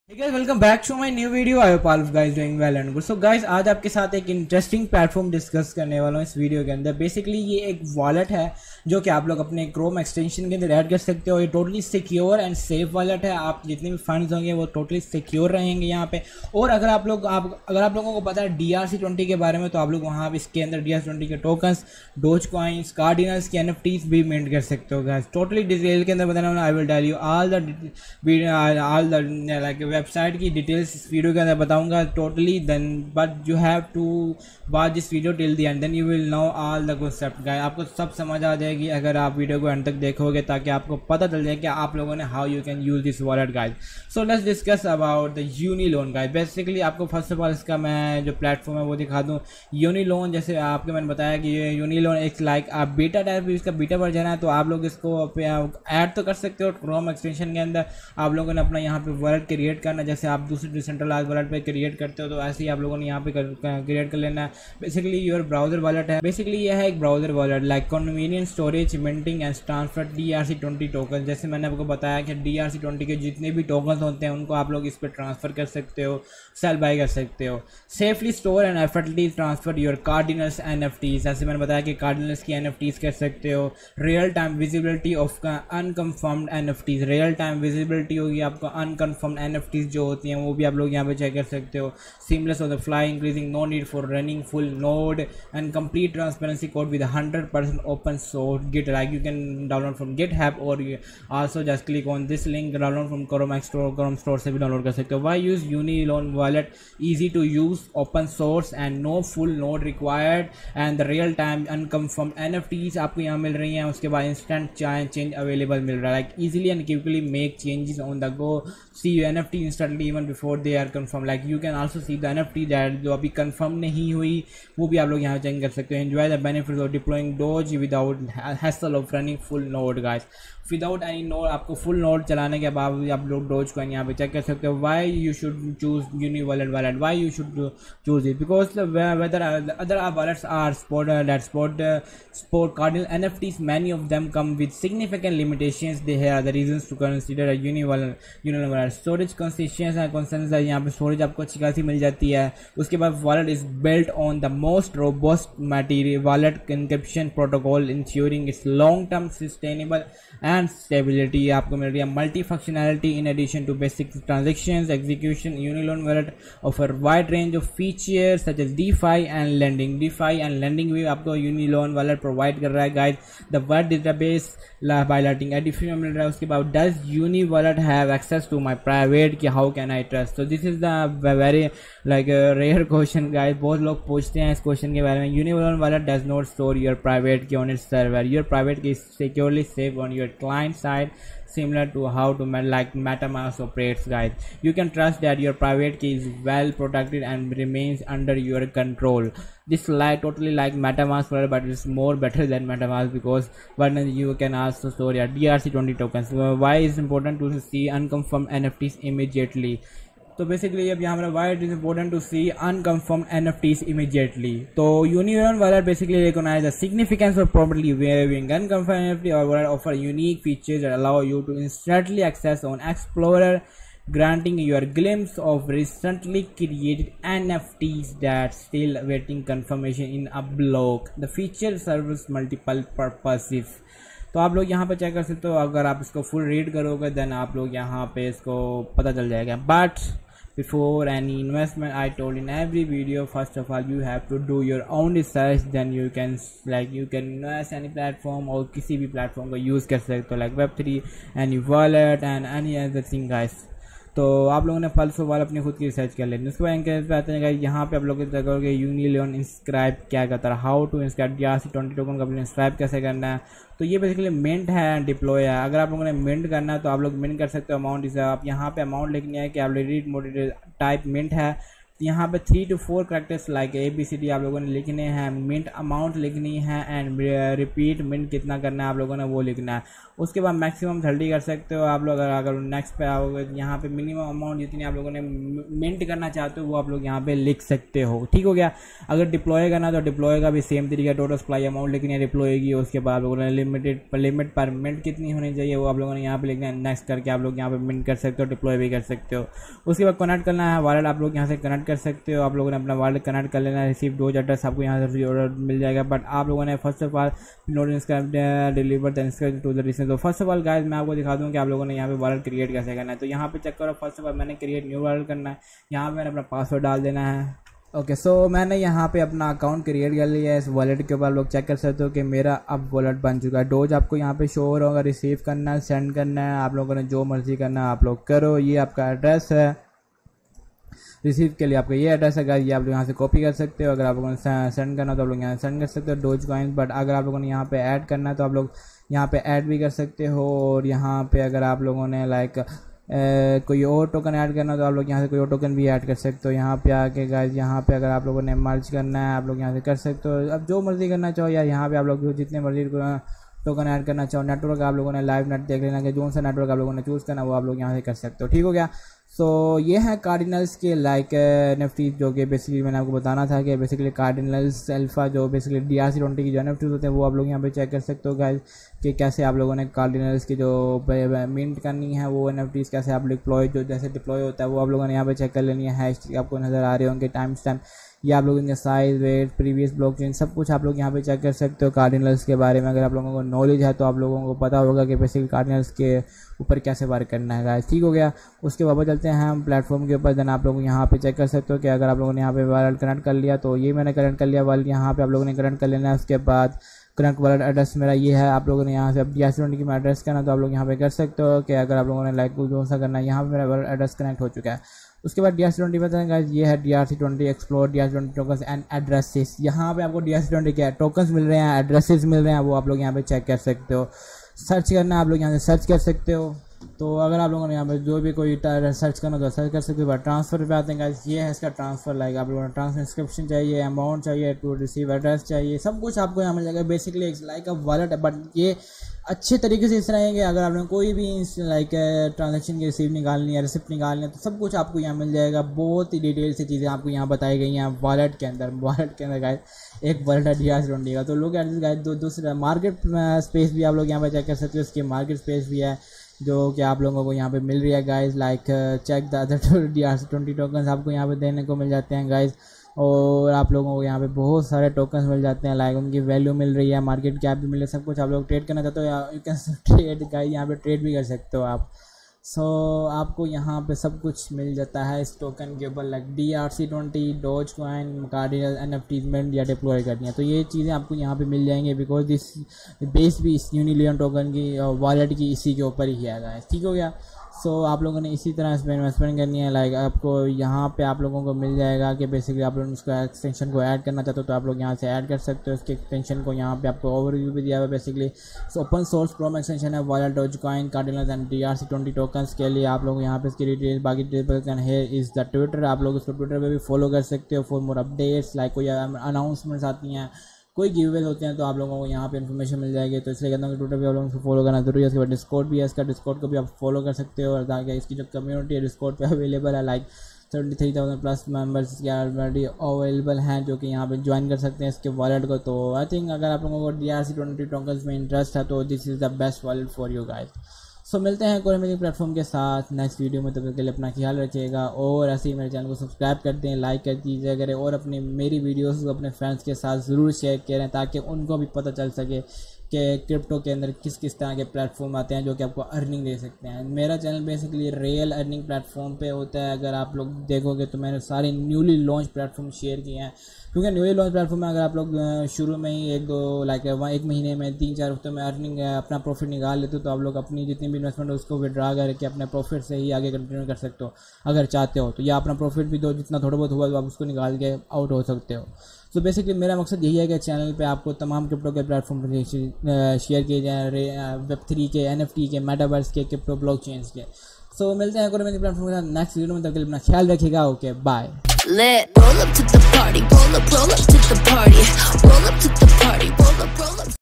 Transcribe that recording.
Hey guys, welcome back to my new video. I hope all of guys doing well and good. So guys, आज आपके साथ एक interesting platform discuss करने वाला हूँ इस वीडियो के अंदर। बेसिकली ये एक वॉलेट है जो कि आप लोग अपने क्रोम एक्सटेंशन के अंदर ऐड कर सकते हो। ये totally secure and safe wallet है। आप जितने भी फंड्स होंगे वो टोटली सिक्योर रहेंगे यहाँ पे। और अगर आप लोगों को पता है DRC20 के बारे में, तो आप लोग वहाँ पे इसके अंदर DRC20 के टोकन्स, डोज कॉइन्स, कार्डिनल्स की NFTs भी मिंट कर सकते हो गाइस। टोटली डिटेल के अंदर बताने वाला। I will tell you all the like website की डिटेल्स इस वीडियो के अंदर बताऊंगा totally. Then but you have to watch this video till the end, then you will know all the concept guys. आपको सब समझ आ जाएगी अगर आप वीडियो को एंड तक देखोगे, ताकि आपको पता चल जाए कि आप लोगों ने how you can use this wallet guys. So let's discuss about the Unielon guys. Basically आपको फर्स्ट ऑफ ऑल इसका मैं जो प्लेटफॉर्म है वो दिखा दूँ। यूनी लोन, जैसे आपको मैंने बताया कि ये यूनी लोन एक लाइक आप बीटा टाइप, इसका बीटा वर्जन है, तो आप लोग इसको ऐड तो कर सकते हो क्रोम एक्सटेंशन के अंदर। आप लोगों ने अपना यहाँ पे वॉलेट क्रिएट करना, जैसे आप दूसरे डिसेंट्रलाइज वॉलेट पे क्रिएट करते हो, तो ऐसे ही आप लोगों ने यहाँ पे क्रिएट कर लेना है। बेसिकली योर ब्राउजर वॉलेट है। बेसिकली यह है एक browser wallet like convenient storage, minting and transfer DRC20 token. जैसे मैंने आपको बताया कि DRC20 के जितने भी टोकन होते हैं उनको आप लोग इस पर ट्रांसफर कर सकते हो, सेल बाय कर सकते हो। Safely store and effortlessly transfer your cardinals NFTs। ऐसे मैंने बताया कि कार्डिनल्स की NFTs कर सकते हो। Real time visibility of unconfirmed NFTs। Real time visibility होगी आपको अनकन्फर्म्ड NFTs जो होती हैं, वो भी आप लोग यहाँ पे चेक कर सकते हो। Seamless on the fly, increasing no need for running full node and complete transparency code with 100% open source git. Like you can download from GitHub और also just click on this link, download from Chrome store से भी download कर सकते हो। Why use Unielon wallet? Easy to use, open source and no full node required and the real time unconfirmed NFTs आपको यहाँ मिल रही हैं। उसके बाद इंस्टेंट चेंज अवेलेबल मिल रहा है। Like easily and quickly make changes on the go, see you NFT instantly even before they are confirm. Like you can also see the NFT that जो अभी कंफर्म नहीं हुई वो भी आप लोग यहाँ चेंज कर सकते हो। Enjoy the benefits of deploying doge without hassle of running full node guys. Without any node, आपको फुल नोड चलाने के बाद आप लोग डोज को यहाँ पे चेक कर सकते हो। Why you should choose uni wallet why you should choose it? Because whether other wallets are sport cardinal NFTs, many of them come with significant limitations. They are the reasons to consider a uni wallet. Storage consistency and consensus है, यहाँ पे storage आपको अच्छी खासी मिल जाती है। उसके बाद wallet is built on the most robust material wallet encryption protocol, ensuring its long-term sustainable and stability आपको मिल रही है। Multi functionality in addition to basic transactions execution, Uniloan wallet offer wide range of features such as DeFi and lending भी आपको Uniloan wallet provide कर रहा है guys. The word database बायलाइटिंग एडिफिन मिल रहा है। उसके बाद does uni wallet have access to my private key how can I trust? तो this is the very like rare question guys. बहुत लोग पूछते हैं इस क्वेश्चन के बारे में। Uni wallet does not store your private key on its server. Your private key securely save on your client side, similar to how to like MetaMask operates guys. You can trust that your private key is well protected and remains under your control. This totally like MetaMask, but it's more better than MetaMask because one you can also store your DRC20 tokens. Why is important to see unconfirmed NFTs immediately? तो basically अब यहाँ पर why it is important to see unconfirmed NFTs immediately. तो Unielon wallet basically recognize the significance of properly waving unconfirmed NFT और wallet offer unique features that allow you to instantly access on explorer, granting you a glimpse of recently created NFTs that still awaiting confirmation in a block. The feature serves multiple purposes. तो आप लोग यहाँ पे check कर सकते हो। अगर आप इसको फुल रीड करोगे देन आप लोग यहाँ पे इसको पता चल जाएगा। But before any investment, I told in every video, first of all you have to do your own research, then you can invest any platform और किसी भी प्लेटफॉर्म को यूज़ कर सकते हो, like Web3, any wallet and any other thing guys। तो आप लोगों ने फर्स्ट ऑफ ऑल अपनी खुद की रिसर्च कर लेनी। उसके बाद इनके आते हैं यहाँ पे आप लोग करोगे यूनिलोन इंस्क्राइब क्या करता है, how to inscribe DRC20 token का इंस्क्राइब कैसे करना है। तो ये बेसिकली मिंट है, डिप्लॉय है। अगर आप लोगों ने मिंट करना है तो आप लोग मिंट कर सकते हो। अमाउंट इस आप यहाँ पे अमाउंट लिखनी है कि आप रीड टाइप मिंट है यहाँ पे 3 to 4 करेक्टर्स लाइक ABCD आप लोगों ने लिखने हैं, मिंट अमाउंट लिखनी है एंड रिपीट मिंट कितना करना है आप लोगों ने वो लिखना है। उसके बाद मैक्सिमम 30 कर सकते हो आप लोग। अगर नेक्स्ट पे आओगे यहाँ पे मिनिमम अमाउंट जितनी आप लोगों ने मिंट करना चाहते हो वो आप लोग यहाँ पे लिख सकते हो। ठीक हो गया। अगर डिप्लॉय करना तो डिप्लॉय का भी सेम तरीका, टोटल सप्लाई अमाउंट लिखनी है डिप्लॉय की। उसके बाद आप लोगों ने लिमिट पर मिनट कितनी होनी चाहिए वो आप लोगों ने यहाँ पे लिखना है। नेक्स्ट करके आप लोग यहाँ पे मिंट कर सकते हो, डिप्लॉय भी कर सकते हो। उसके बाद कनेक्ट करना है वॉलेट, आप लोग यहाँ से कनेक्ट कर सकते हो। आप लोगों ने अपना वॉलेट कनेक्ट कर लेना है। रिसीव डोज एड्रेस आपको यहाँ से ऑर्डर मिल जाएगा, बट आप लोगों ने first of all note deliver to the receive. तो फर्स्ट ऑफ ऑल गाइस मैं आपको दिखा दूँ कि आप लोगों ने यहाँ पे वॉलेट क्रिएट कैसे करना है। तो यहाँ पे चेक करो, फर्स्ट ऑफ ऑल मैंने क्रिएट न्यू वॉलेट करना है, यहाँ पे मैंने अपना पासवर्ड डाल देना है। ओके सो मैंने यहाँ पे अपना अकाउंट क्रिएट कर लिया है। इस वॉलेट के ऊपर आप लोग चेक कर सकते हो कि मेरा अब वॉलेट बन चुका है। डोज आपको यहाँ पे शो हो रहा होगा, रिसीव करना है, सेंड करना है, आप लोगों ने जो मर्जी करना है आप लोग करो। ये आपका एड्रेस है, रिसीव के लिए आपका ये एड्रेस है गाइस, ये आप लोग यहाँ से कॉपी कर सकते हो। अगर आप लोगों ने सेंड करना तो आप लोग यहाँ सेंड कर सकते हो डोज कॉइन। बट अगर आप लोगों ने यहाँ पे ऐड करना है तो आप लोग यहाँ पे ऐड भी कर सकते हो। और यहाँ पे अगर आप लोगों ने लाइक कोई और टोकन ऐड करना तो आप लोग यहाँ से कोई और टोकन भी ऐड कर सकते हो। यहाँ पे आके गाइस यहाँ पे अगर आप लोगों ने मर्ज करना है आप लोग यहाँ से कर सकते हो। अब जो मर्जी करना चाहो यार, यहाँ पे आप लोग जितने मर्जी टोकन ऐड करना चाहो। नेटवर्क आप लोगों ने लाइव नेट देख लेना कि जो सा नेटवर्क आप लोगों ने चूज़ करना वो आप लोग यहाँ से कर सकते हो। ठीक हो गया। सो ये है कार्डिनल्स के लाइक NFT जो कि बेसिकली मैंने आपको बताना था कि बेसिकली कार्डिनल्स अल्फा जो बेसिकली DRC20 की जो NFT होते हैं वो आप लोग यहाँ पे चेक कर सकते हो गाइस कि कैसे आप लोगों ने कार्डिनल्स की जो मिंट करनी है वो NFTs कैसे आप डिप्लॉय जो जैसे डिप्लॉय होता है वो आप लोगों ने यहाँ पे चेक कर लेनी है। हैश आपको नज़र आ रहे होंगे, टाइम स्टैम्प, ये आप लोग इनके साइज, वेट, प्रीवियस ब्लॉकचेन सब कुछ आप लोग यहाँ पे चेक कर सकते हो। कार्डिनल्स के बारे में अगर आप लोगों को नॉलेज है तो आप लोगों को पता होगा कि बेसिकली कार्डिनल्स के ऊपर कैसे वर्क करना है गाइस। ठीक हो गया। उसके बाद चलते हैं हम प्लेटफॉर्म के ऊपर। देन आप लोग यहाँ पे चेक कर सकते हो कि अगर आप लोगों ने यहाँ पे वॉलेट कनेक्ट कर लिया तो ये मैंने कनेक्ट कर लिया वॉलेट, यहाँ पे आप लोगों ने कनेक्ट कर लेना है। उसके बाद कनेक्ट वॉलेट एड्रेस मेरा ये है, आप लोगों ने यहाँ से अब DRC20 की एड्रेस करना तो आप लोग यहाँ पे कर सकते हो कि अगर आप लोगों ने लाइक जो सा करना है। यहाँ पे मेरा वॉलेट एड्रेस कनेक्ट हो चुका है। उसके बाद DRC20 बताएं गाइस, ये है DRC20 explore DRC20 tokens and addresses. यहाँ पे आपको DRC20 के टोकन्स मिल रहे हैं, एड्रेसेस मिल रहे हैं, वो आप लोग यहाँ पे चेक कर सकते हो। सर्च करना है आप लोग यहाँ से सर्च कर सकते हो। तो अगर आप लोगों ने यहाँ पे जो भी कोई सर्च करना तो सर्च कर सकते हो। ट्रांसफ़र पे आते हैं गाइस, ये है इसका ट्रांसफ़र। लाइक आप लोगों ने ट्रांसक्रिप्शन चाहिए, अमाउंट चाहिए, टू रिसीव एड्रेस चाहिए, सब कुछ आपको यहाँ मिल जाएगा। बेसिकली एक लाइक अ वॉलेट है, बट ये अच्छे तरीके से इस तरह है कि अगर आपने कोई भी लाइक ट्रांजेक्शन की रिसीव निकालनी है, रिसिप्ट निकालनी है तो सब कुछ आपको यहाँ मिल जाएगा। बहुत ही डिटेल से चीज़ें आपको यहाँ बताई गई हैं वॉलेट के अंदर। वॉलेट के अंदर गाइस एक वॉलेट है DRC20 का। तो लोग गाइस दूसरा मार्केट स्पेस भी आप लोग यहाँ पर चेक कर सकते हो। इसकी मार्केट स्पेस भी है जो कि आप लोगों को यहाँ पे मिल रही है guys. Like check the other DRC20 tokens आपको यहाँ पे देने को मिल जाते हैं गाइस। और आप लोगों को यहाँ पे बहुत सारे टोकन्स मिल जाते हैं, लाइक उनकी वैल्यू मिल रही है, मार्केट कैप भी मिल रही है, सब कुछ। आप लोग ट्रेड करना चाहते हो या यू कैन ट्रेड गाइस, यहाँ पे ट्रेड भी कर सकते हो आप। सो आपको यहाँ पे सब कुछ मिल जाता है इस टोकन के ऊपर, like DRC20, doge coin, cardinal, NFT mint या डिप्लॉय करनी है तो ये चीज़ें आपको यहाँ पे मिल जाएंगे। बिकॉज दिस बेस भी इस यूनिलियन टोकन की वॉलेट की इसी के ऊपर ही है गाइस। ठीक हो गया। सो आप लोगों ने इसी तरह इसमें इन्वेस्टमेंट करनी है। लाइक आपको यहाँ पे आप लोगों को मिल जाएगा कि बेसिकली आप लोग उसको एक्सटेंशन को ऐड करना चाहते हो तो आप लोग यहाँ से ऐड कर सकते हो। उसके एक्सटेंशन को यहाँ पे आपको ओवरव्यू भी दिया हुआ है basically. So open source Chrome extension है wallet, doge coin, cardinal and DRC20 tokens के लिए। आप लोग यहाँ पे इसकी डिटेल बाकी detail can here is the Twitter, आप लोग उसको ट्विटर पर भी फॉलो कर सकते हो फॉर मोर अपडेट्स। लाइक कोई अनाउंसमेंट्स आती हैं, कोई गिवअवे होते हैं तो आप लोगों को यहाँ पे इन्फॉर्मेशन मिल जाएगी। तो इसलिए कहता हूँ कि ट्विटर पे आप लोगों को फॉलो करना जरूरी है। उसके बाद डिस्कॉर्ड भी है, इसका डिस्कॉर्ड को भी आप फॉलो कर सकते हो। और ताकि इसकी जो कम्युनिटी है डिस्कॉर्ड पे अवेलेबल है, लाइक 33,000 प्लस मेंबर्स के ऑलरेडी अवेलेबल हैं जो कि यहाँ पे ज्वाइन कर सकते हैं इसके वॉलेट को। तो आई थिंक अगर आप लोगों को DRC20 टोकन्स में इंटरेस्ट है तो this is the best wallet for you guys. So मिलते हैं कोई अमेजिंग प्लेटफॉर्म के साथ नेक्स्ट वीडियो में। तब तक के लिए अपना ख्याल रखिएगा और ऐसे ही मेरे चैनल को सब्सक्राइब कर दें, लाइक कर दीजिए करें और अपनी मेरी वीडियोस को अपने फ्रेंड्स के साथ ज़रूर शेयर करें ताकि उनको भी पता चल सके कि क्रिप्टो के अंदर किस किस तरह के प्लेटफॉर्म आते हैं जो कि आपको अर्निंग दे सकते हैं। मेरा channel basically real earning platform पे होता है। अगर आप लोग देखोगे तो मैंने सारे न्यूली लॉन्च प्लेटफॉर्म शेयर किए हैं, क्योंकि न्यूली लॉन्च प्लेटफॉर्म में अगर आप लोग शुरू में ही एक महीने में 3-4 हफ्तों में अर्निंग अपना प्रॉफिट निकाल लेते हो तो आप लोग अपनी जितनी भी इन्वेस्टमेंट है उसको विड्रा करके अपने प्रॉफिट से ही आगे कंटिन्यू कर सकते हो अगर चाहते हो तो। या अपना प्रॉफिट भी दो, जितना थोड़ा बहुत हुआ तो आप उसको निकाल के आउट हो सकते हो। तो बेसिकली मेरा मकसद यही है कि चैनल पे आपको तमाम क्रिप्टो के प्लेटफॉर्म पर शेयर किए जाएँ, Web3 के, NFT के, मेटावर्स के, क्रिप्टो ब्लॉकचेन्स के। सो मिलते हैं कोई प्लेटफॉर्म के साथ नेक्स्ट वीडियो में। तब तक अपना ख्याल रखिएगा। Okay bye. lit. Roll up to the party, roll up to the party, roll up to the party, roll up, roll up.